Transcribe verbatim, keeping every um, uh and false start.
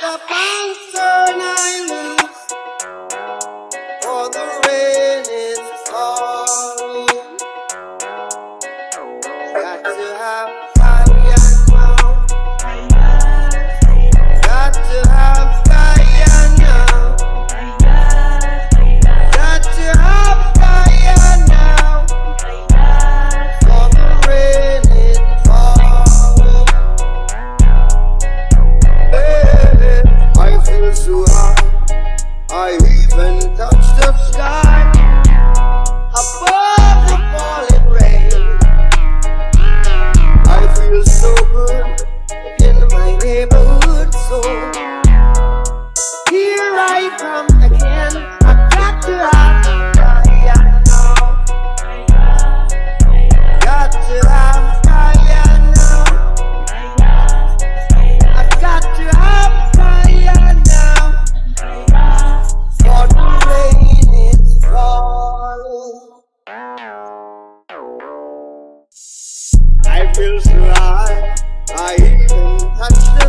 a concern I lose, for the rain is falling. Got to have fire now. Got to have fire now. Got to have fire now. For the rain is falling. Hey, I feel so high, I even touch the sky above the falling rain. I feel so good in my neighborhood, so here I come again. I got to have fire now. Got to have fire now. I got to have fire now. For the rain is falling. I feel so high, I even touch the